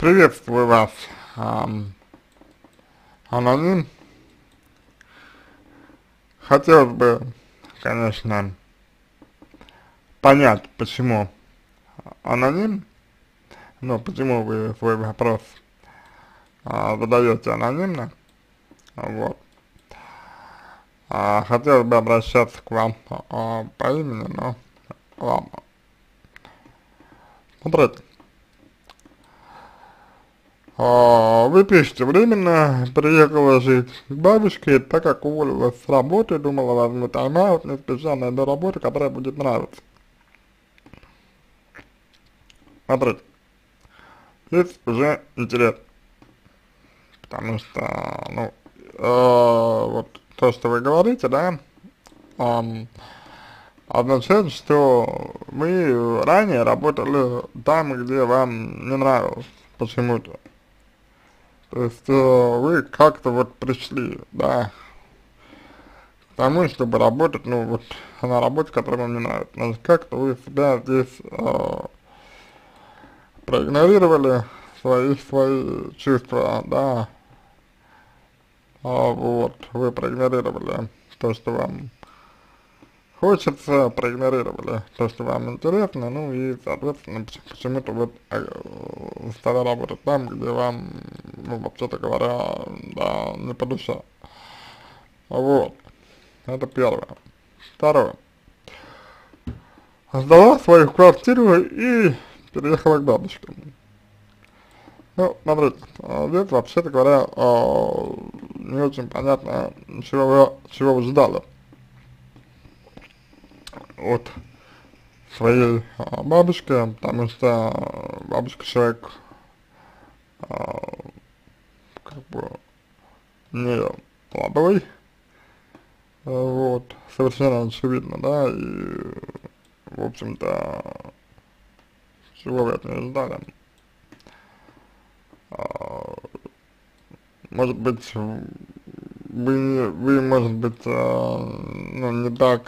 Приветствую вас, ам, аноним. Хотелось бы, конечно, понять, почему аноним, но почему вы свой вопрос задаете анонимно, вот. Хотелось бы обращаться к вам по имени, но ладно. Смотрите, вы пишете, временно приехала жить к бабушке, так как уволилась с работы, думала, возьму тайм-аут, не спеша найду работу, которая будет нравиться. Смотрите, здесь уже интерес, потому что, ну, вот то, что вы говорите, да, эм, означает, что вы ранее работали там, где вам не нравилось почему-то. То есть вы как-то вот пришли, да, к тому, чтобы работать, ну, вот на работе, которая вам не нравится. Значит, как-то вы себя здесь проигнорировали свои чувства, да, вот, вы проигнорировали то, что вам хочется, проигнорировали то, что вам интересно, ну и, соответственно, почему-то вот стали работать там, где вам, ну, вообще-то говоря, да, не по душе. Вот, это первое. Второе. Сдала свою квартиру и переехала к бабушке. Ну, смотрите, здесь, вообще-то говоря, не очень понятно, чего вы ждали от своей бабушки, потому что бабушка человек, а, как бы, не молодой, вот, совершенно очевидно, да, и, в общем-то, чего вы от нее ждали? А, Может быть, вы, может быть, ну, не так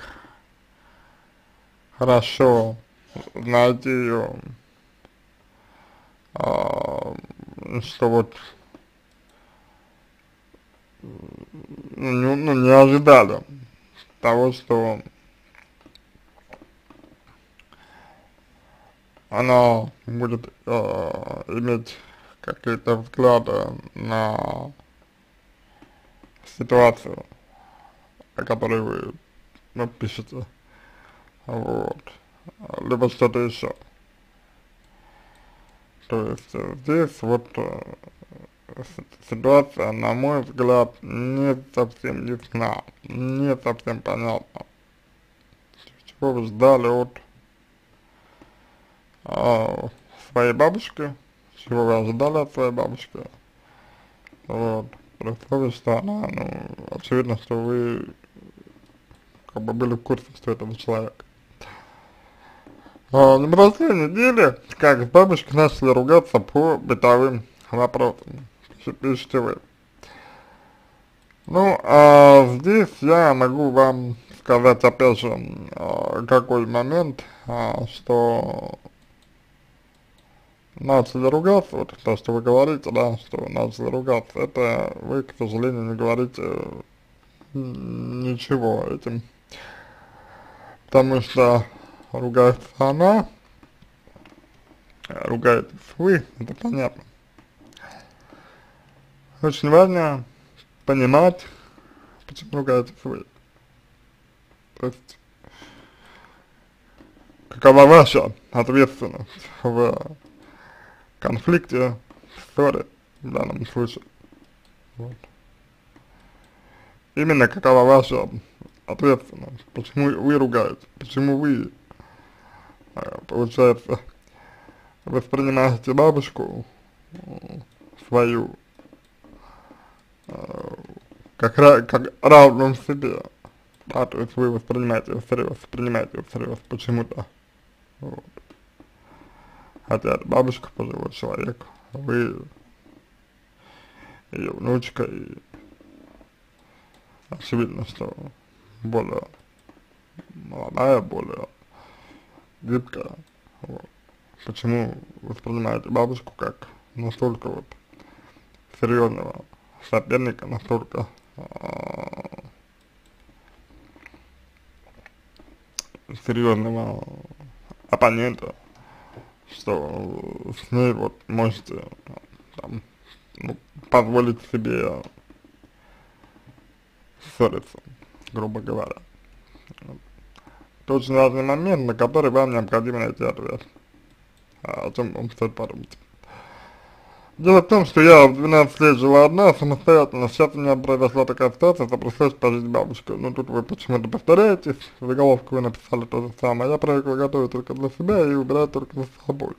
хорошо знаете ее, что вот, не ожидали того, что она будет иметь какие-то взгляды на ситуацию, о которой вы, ну, пишете, вот, либо что-то еще. То есть здесь вот ситуация, на мой взгляд, не совсем ясна, не совсем понятна. Чего вы ждали от своей бабушки, чего вы ожидали от своей бабушки, вот, при условии, что она, ну, очевидно, что вы как бы были в курсе, что этого человека. На прошлой неделе, как с бабушкой начали ругаться по бытовым вопросам, пишите вы. Ну, здесь я могу вам сказать, опять же, какой момент, что начали ругаться, вот то, что вы говорите, да, что начали ругаться, это вы, к сожалению, не говорите ничего этим, потому что ругается она, ругаетесь вы, это понятно. Очень важно понимать, почему ругаетесь вы, то есть какова ваша ответственность в конфликте, в ссоре в данном случае. Вот. Именно какова ваша ответственность, почему вы ругаете, почему вы, получается, воспринимаете бабушку свою как равную себе, да, то есть вы воспринимаете ее всерьез почему-то, вот. Хотя это бабушка пожилой человек, вы ее внучка, и очевидно, что более молодая, более гибкая, вот. Почему воспринимаете бабушку как настолько вот серьезного соперника, настолько серьезного оппонента, что с ней вот можете там, ну, позволить себе ссориться, грубо говоря. Это очень важный момент, на который вам необходимо найти ответ. О чем вам стоит подумать. Дело в том, что я в 12 лет жила одна, самостоятельно. Сейчас у меня произошла такая ситуация, что пришлось пожить с бабушкой. Ну, тут вы почему-то повторяетесь, в заголовку вы написали то же самое. Я привыкла готовить только для себя и убирать только за собой.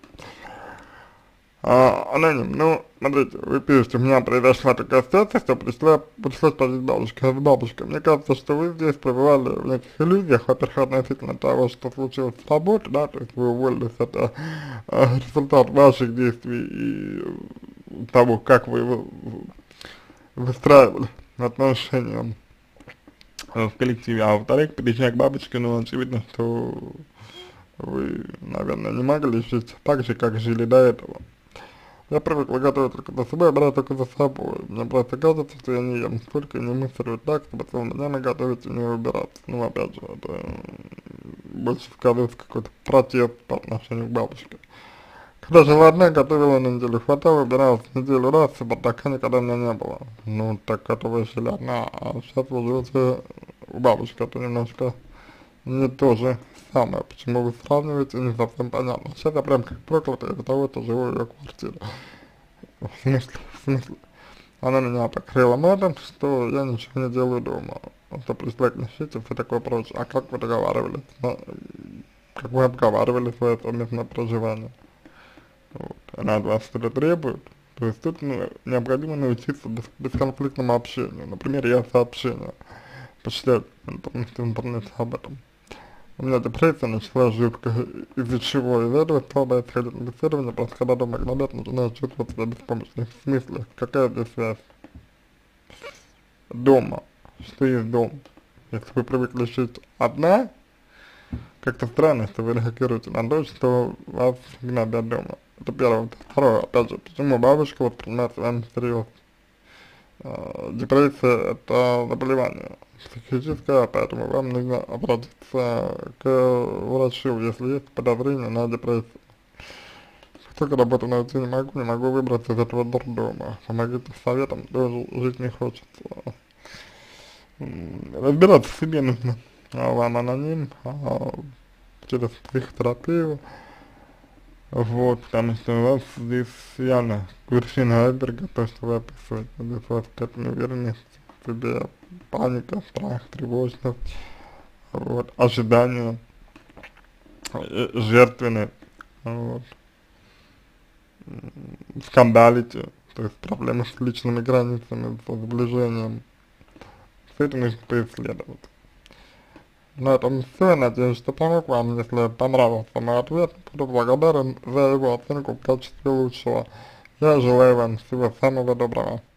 Аноним, ну, смотрите, вы пишете, у меня произошла такая ситуация, что пришлось пожить с бабушкой. Мне кажется, что вы здесь пребывали в неких иллюзиях, во-первых, относительно того, что случилось с работой, да, то есть вы уволились, это результат ваших действий и того, как вы выстраивали отношения в коллективе, а во-вторых, переезжая к бабушке, ну, очевидно, что вы, наверное, не могли жить так же, как жили до этого. Я привыкла готовить только за собой, брать только за собой. Мне просто кажется, что я не ем столько и не мыслю так, чтобы целыми днями готовить и не убираться. Ну, опять же, это больше сказывается какой-то протест по отношению к бабушке. Когда жила одна, готовила на неделю, хватало, убиралась неделю раз, и бардака никогда у меня не было. Ну, так как вы жили одна, а сейчас вы живете у бабушки, это немножко не то же самое. Почему вы сравниваете, не совсем понятно. Сейчас я прям как проклятый из-за того, что живу в ее квартире. В смысле? Она меня покрыла матом, что я ничего не делаю дома. Что пришла к нищете, все такое прочее. А как вы договаривались? Как вы обговаривали свое совместное проживание? Вот. Она от вас что-то требует. То есть тут необходимо научиться бесконфликтному общению. Например, я сообщение почитаю в интернете об этом. У меня депрессия началась жутко, из-за чего? Из-за этого стал бояться ходить на исследования, просто когда дома гнобят, начинаю чувствовать себя беспомощным. В смысле, какая здесь связь? Дома. Что есть дом? Если вы привыкли жить одна, как-то странно, что вы реагируете на то, что вас гнобят дома. Это первое. Второе, опять же, почему бабушка воспринимает вами всерьез? Депрессия – это заболевание психическое, поэтому вам нужно обратиться к врачу, если есть подозрение на депрессию. Только работу найти не могу выбраться из этого дурдома. Помогите советом, тоже жить не хочется. Разбираться в себе нужно. Вам аноним, через психотерапию. Вот, потому что у вас здесь явно вершина айсберга, то, что вы описываете. Здесь у вас какая-то неуверенность в себе, паника, страх, тревожность, вот, ожидание, жертвенность, вот, скандалите, то есть проблемы с личными границами, с сближением. Все это нужно поисследовать. На этом все. Надеюсь, что помог вам. Если понравился мой ответ, буду благодарен за его оценку в качестве лучшего. Я желаю вам всего самого доброго.